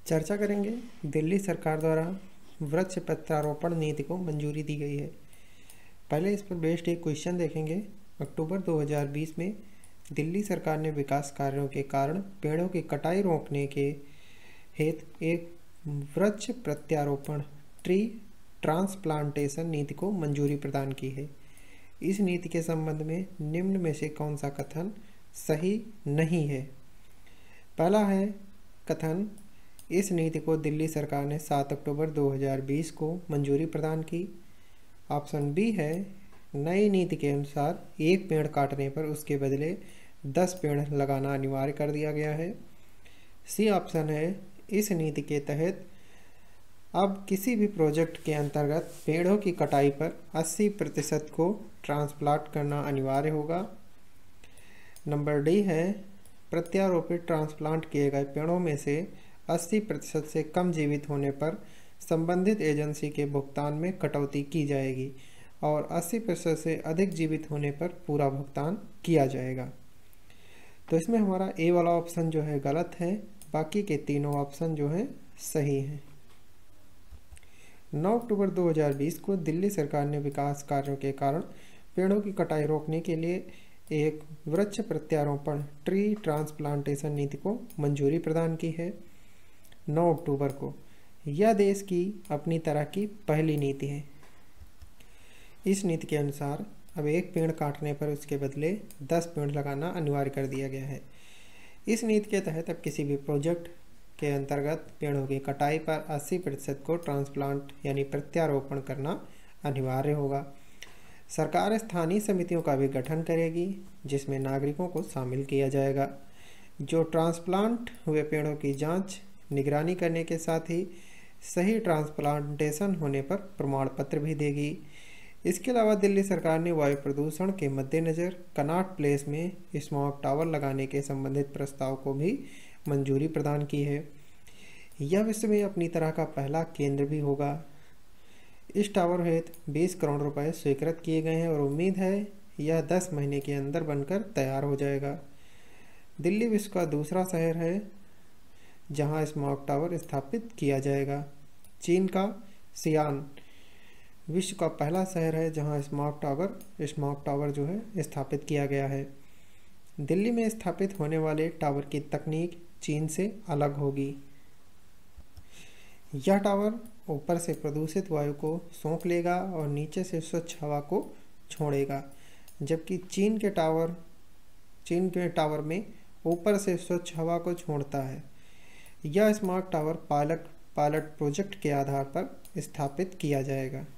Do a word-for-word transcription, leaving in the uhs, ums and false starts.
चर्चा करेंगे दिल्ली सरकार द्वारा वृक्ष प्रत्यारोपण नीति को मंजूरी दी गई है। पहले इस पर बेस्ड एक क्वेश्चन देखेंगे। अक्टूबर दो हज़ार बीस में दिल्ली सरकार ने विकास कार्यों के कारण पेड़ों की कटाई रोकने के हेतु एक वृक्ष प्रत्यारोपण ट्री ट्रांसप्लांटेशन नीति को मंजूरी प्रदान की है। इस नीति के संबंध में निम्न में से कौन सा कथन सही नहीं है? पहला है कथन, इस नीति को दिल्ली सरकार ने सात अक्टूबर दो हज़ार बीस को मंजूरी प्रदान की। ऑप्शन बी है, नई नीति के अनुसार एक पेड़ काटने पर उसके बदले दस पेड़ लगाना अनिवार्य कर दिया गया है। सी ऑप्शन है, इस नीति के तहत अब किसी भी प्रोजेक्ट के अंतर्गत पेड़ों की कटाई पर अस्सी प्रतिशत को ट्रांसप्लांट करना अनिवार्य होगा। नंबर डी है, प्रत्यारोपित ट्रांसप्लांट किए गए पेड़ों में से अस्सी प्रतिशत से कम जीवित होने पर संबंधित एजेंसी के भुगतान में कटौती की जाएगी और अस्सी प्रतिशत से अधिक जीवित होने पर पूरा भुगतान किया जाएगा। तो इसमें हमारा ए वाला ऑप्शन जो है गलत है, बाकी के तीनों ऑप्शन जो हैं सही हैं। नौ अक्टूबर दो हज़ार बीस को दिल्ली सरकार ने विकास कार्यों के कारण पेड़ों की कटाई रोकने के लिए एक वृक्ष प्रत्यारोपण ट्री ट्रांसप्लांटेशन नीति को मंजूरी प्रदान की है। नौ अक्टूबर को यह देश की अपनी तरह की पहली नीति है। इस नीति के अनुसार अब एक पेड़ काटने पर उसके बदले दस पेड़ लगाना अनिवार्य कर दिया गया है। इस नीति के तहत अब किसी भी प्रोजेक्ट के अंतर्गत पेड़ों की कटाई पर अस्सी प्रतिशत को ट्रांसप्लांट यानी प्रत्यारोपण करना अनिवार्य होगा। सरकार स्थानीय समितियों का भी गठन करेगी जिसमें नागरिकों को शामिल किया जाएगा, जो ट्रांसप्लांट हुए पेड़ों की जांच निगरानी करने के साथ ही सही ट्रांसप्लांटेशन होने पर प्रमाण पत्र भी देगी। इसके अलावा दिल्ली सरकार ने वायु प्रदूषण के मद्देनज़र कनॉट प्लेस में स्मॉग टावर लगाने के संबंधित प्रस्ताव को भी मंजूरी प्रदान की है। यह विश्व में अपनी तरह का पहला केंद्र भी होगा। इस टावर हेतु बीस करोड़ रुपए स्वीकृत किए गए हैं और उम्मीद है यह दस महीने के अंदर बनकर तैयार हो जाएगा। दिल्ली विश्व का दूसरा शहर है जहां स्मॉग टावर स्थापित किया जाएगा। चीन का सियान विश्व का पहला शहर है जहां स्मॉग टावर स्मॉग टावर जो है स्थापित किया गया है। दिल्ली में स्थापित होने वाले टावर की तकनीक चीन से अलग होगी। यह टावर ऊपर से प्रदूषित वायु को सोख लेगा और नीचे से स्वच्छ हवा को छोड़ेगा, जबकि चीन के टावर चीन के टावर में ऊपर से स्वच्छ हवा को छोड़ता है। यह smart tower pilot pilot project के आधार पर स्थापित किया जाएगा।